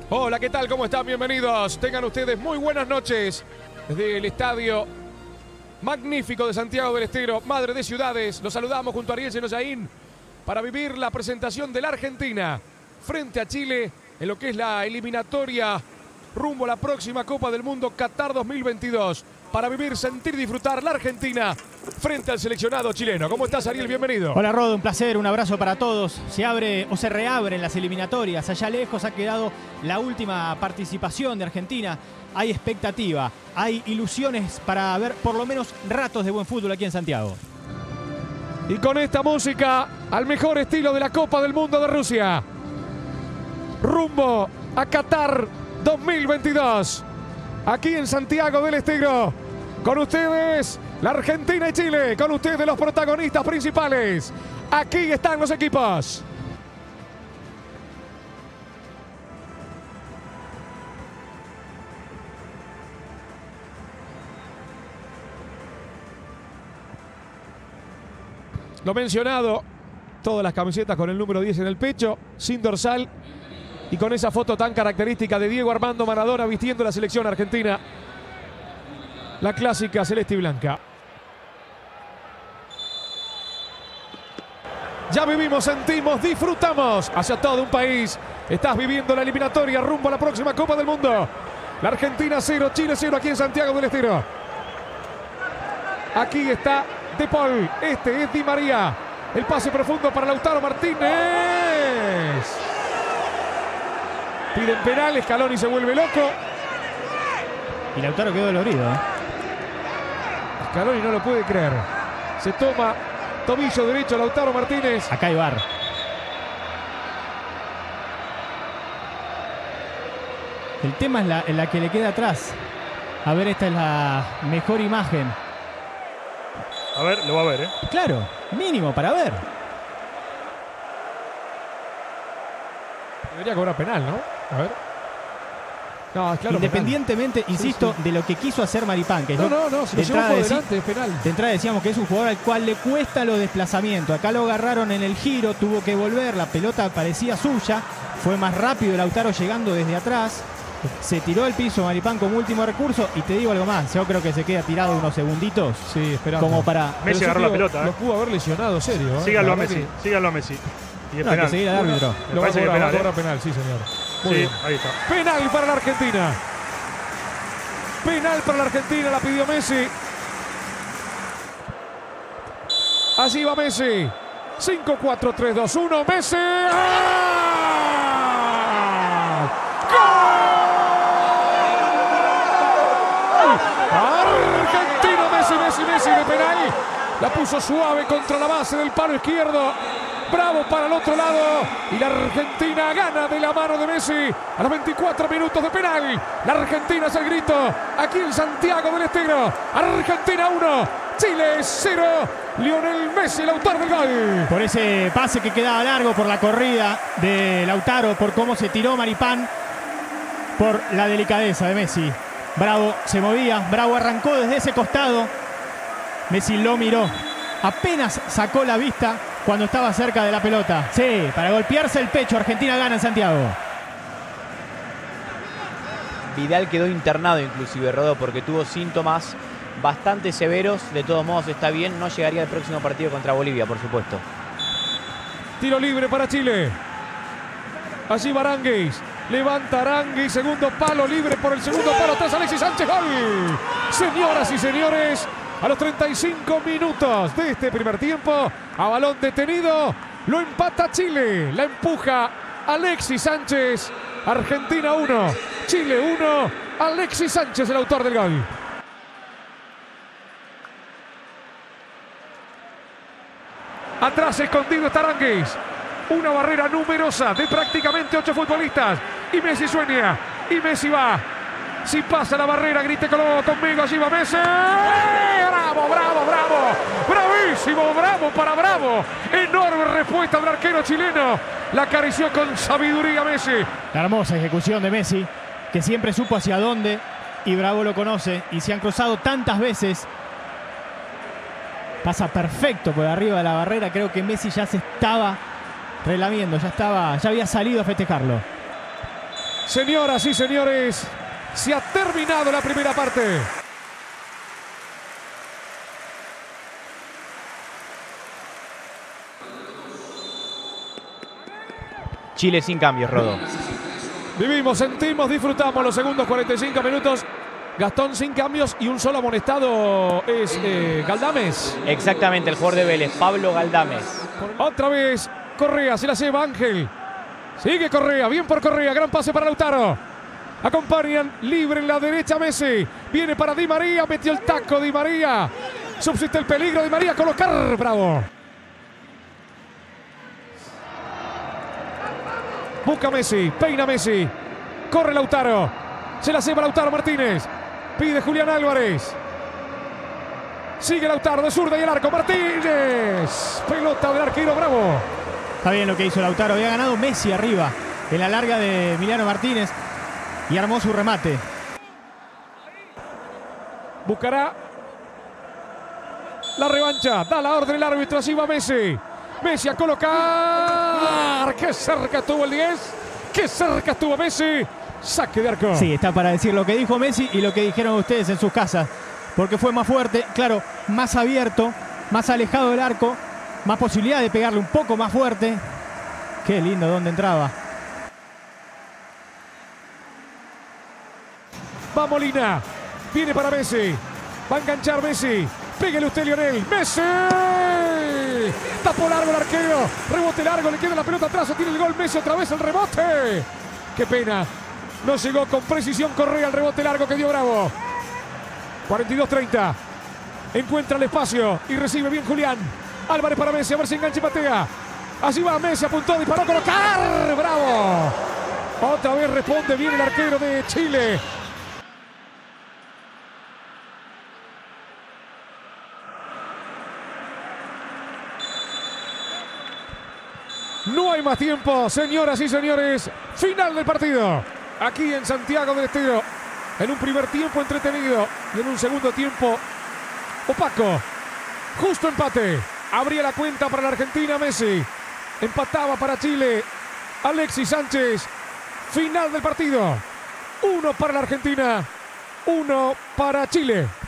Hola, ¿qué tal? ¿Cómo están? Bienvenidos. Tengan ustedes muy buenas noches desde el estadio magnífico de Santiago del Estero, Madre de Ciudades. Los saludamos junto a Ariel Senoyaín para vivir la presentación de la Argentina frente a Chile en lo que es la eliminatoria rumbo a la próxima Copa del Mundo Qatar 2022. Para vivir, sentir y disfrutar la Argentina frente al seleccionado chileno. ¿Cómo estás, Ariel? Bienvenido. Hola, Rodo, un placer, un abrazo para todos. Se abre o se reabren las eliminatorias. Allá lejos ha quedado la última participación de Argentina. Hay expectativa, hay ilusiones para ver por lo menos ratos de buen fútbol aquí en Santiago. Y con esta música, al mejor estilo de la Copa del Mundo de Rusia, rumbo a Qatar 2022. Aquí en Santiago del Estero, con ustedes la Argentina y Chile, con ustedes los protagonistas principales. Aquí están los equipos. Lo mencionado, todas las camisetas con el número 10 en el pecho, sin dorsal. Y con esa foto tan característica de Diego Armando Maradona vistiendo la selección argentina. La clásica celeste y blanca. Ya vivimos, sentimos, disfrutamos hacia todo un país. Estás viviendo la eliminatoria rumbo a la próxima Copa del Mundo. La Argentina 0, Chile 0 aquí en Santiago del Estero. Aquí está De Paul. Este es Di María. El pase profundo para Lautaro Martínez. Piden penal, Scaloni se vuelve loco. Y Lautaro quedó dolorido, ¿eh? Scaloni no lo puede creer. Se toma tobillo derecho Lautaro Martínez. Acá hay VAR. El tema es la que le queda atrás. A ver, esta es la mejor imagen. A ver, lo va a ver, ¿eh? Claro, mínimo para ver. Debería cobrar penal, ¿no? A ver. No, claro. Independientemente, penal. insisto, Sí. de lo que quiso hacer Maripán, que No, si lo llevó por delante, es penal. De entrada decíamos que es un jugador al cual le cuesta los desplazamientos. Acá lo agarraron en el giro, tuvo que volver, la pelota parecía suya. Fue más rápido Lautaro llegando desde atrás. Se tiró al piso Maripán como último recurso. Y te digo algo más, yo creo que se queda tirado unos segunditos. Sí, esperando. Como para... Messi agarró la pelota, Lo pudo haber lesionado, serio. Síganlo a Messi, síganlo a Messi. Y es No, hay penal. que seguir al árbitro. Lo va a parece que cobrar, penal, va a cobrar penal, sí, señor. Muy Sí, bien. ahí está. Penal para la Argentina. Penal para la Argentina, la pidió Messi. Así va Messi. 5, 4, 3, 2, 1. Messi. ¡Ah! ¡Gol! Argentina, Messi de penal. La puso suave contra la base del palo izquierdo. Bravo para el otro lado. Y la Argentina gana de la mano de Messi a los 24 minutos de penal. La Argentina es el grito aquí en Santiago del Estero. Argentina 1, Chile 0. Lionel Messi, el autor del gol. Por ese pase que quedaba largo, por la corrida de Lautaro, por cómo se tiró Maripán, por la delicadeza de Messi. Bravo se movía, Bravo arrancó desde ese costado. Messi lo miró. Apenas sacó la vista cuando estaba cerca de la pelota. Sí, para golpearse el pecho, Argentina gana en Santiago. Vidal quedó internado inclusive, Rodó, porque tuvo síntomas bastante severos. De todos modos está bien, no llegaría al próximo partido contra Bolivia, por supuesto. Tiro libre para Chile. Allí Aranguis. Levanta Aranguis, segundo palo, libre por el segundo palo. Atrás Alexis Sánchez, gol. Señoras y señores, a los 35 minutos de este primer tiempo, a balón detenido, lo empata Chile. La empuja Alexis Sánchez. Argentina 1, Chile 1. Alexis Sánchez, el autor del gol. Atrás escondido está Aranguis. Una barrera numerosa de prácticamente 8 futbolistas. Y Messi sueña. Y Messi va. Si pasa la barrera, grite conmigo. Allí va Messi. ¡Bravo, bravo, bravo! ¡Bravísimo! ¡Bravo para Bravo! Enorme respuesta del arquero chileno. La acarició con sabiduría Messi. La hermosa ejecución de Messi, que siempre supo hacia dónde. Y Bravo lo conoce. Y se han cruzado tantas veces. Pasa perfecto por arriba de la barrera. Creo que Messi ya se estaba relamiendo. Ya había salido a festejarlo. Señoras y señores, se ha terminado la primera parte. Chile sin cambios, Rodo. Vivimos, sentimos, disfrutamos los segundos 45 minutos. Gastón sin cambios y un solo amonestado es Galdames. Exactamente, el jugador de Vélez, Pablo Galdames. Otra vez Correa, se la lleva Ángel. Sigue Correa, bien por Correa, gran pase para Lautaro. Acompañan libre en la derecha Messi. Viene para Di María, metió el taco Di María. Subsiste el peligro, Di María colocar, bravo. Busca Messi, peina Messi. Corre Lautaro. Se la lleva Lautaro Martínez. Pide Julián Álvarez. Sigue Lautaro de zurda y el arco. Martínez. Pelota del arquero, bravo. Está bien lo que hizo Lautaro. Había ganado Messi arriba en la larga de Emiliano Martínez y armó su remate. Buscará la revancha. Da la orden el árbitro. Así va Messi. Messi a colocar. Qué cerca estuvo el 10. Qué cerca estuvo Messi. Saque de arco. Sí, está para decir lo que dijo Messi y lo que dijeron ustedes en sus casas. Porque fue más fuerte, claro, más abierto, más alejado del arco, más posibilidad de pegarle un poco más fuerte. Qué lindo donde entraba. Va Molina. Viene para Messi. Va a enganchar Messi. Pégale usted, Lionel. ¡Messi! Tapó largo el arquero. Rebote largo. Le queda la pelota atrás. Tiene el gol Messi. Otra vez el rebote. ¡Qué pena! No llegó con precisión Correa al rebote largo que dio Bravo. 42-30. Encuentra el espacio y recibe bien Julián. Álvarez para Messi. A ver si engancha y patea. Así va Messi. Apuntó, disparó, colocar. ¡Bravo! Otra vez responde bien el arquero de Chile. No hay más tiempo, señoras y señores. Final del partido. Aquí en Santiago del Estero. En un primer tiempo entretenido y en un segundo tiempo opaco. Justo empate. Abría la cuenta para la Argentina Messi. Empataba para Chile Alexis Sánchez. Final del partido. 1 para la Argentina, 1 para Chile.